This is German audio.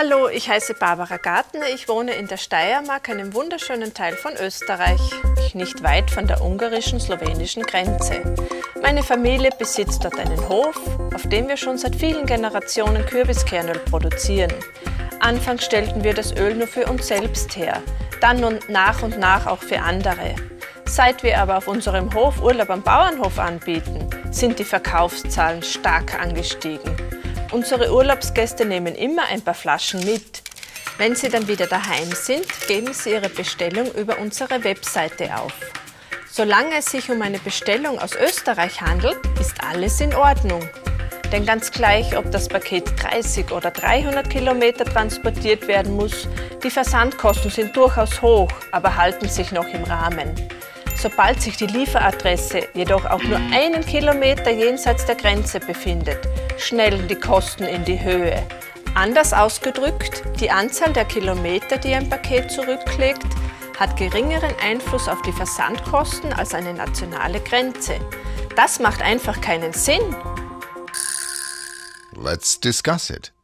Hallo, ich heiße Barbara Gartner. Ich wohne in der Steiermark, einem wunderschönen Teil von Österreich, nicht weit von der ungarischen-slowenischen Grenze. Meine Familie besitzt dort einen Hof, auf dem wir schon seit vielen Generationen Kürbiskernöl produzieren. Anfangs stellten wir das Öl nur für uns selbst her, dann und nach auch für andere. Seit wir aber auf unserem Hof Urlaub am Bauernhof anbieten, sind die Verkaufszahlen stark angestiegen. Unsere Urlaubsgäste nehmen immer ein paar Flaschen mit. Wenn sie dann wieder daheim sind, geben sie ihre Bestellung über unsere Webseite auf. Solange es sich um eine Bestellung aus Österreich handelt, ist alles in Ordnung. Denn ganz gleich, ob das Paket 30 oder 300 Kilometer transportiert werden muss, die Versandkosten sind durchaus hoch, aber halten sich noch im Rahmen. Sobald sich die Lieferadresse jedoch auch nur einen Kilometer jenseits der Grenze befindet, schnellen die Kosten in die Höhe. Anders ausgedrückt, die Anzahl der Kilometer, die ein Paket zurücklegt, hat geringeren Einfluss auf die Versandkosten als eine nationale Grenze. Das macht einfach keinen Sinn. Let's discuss it.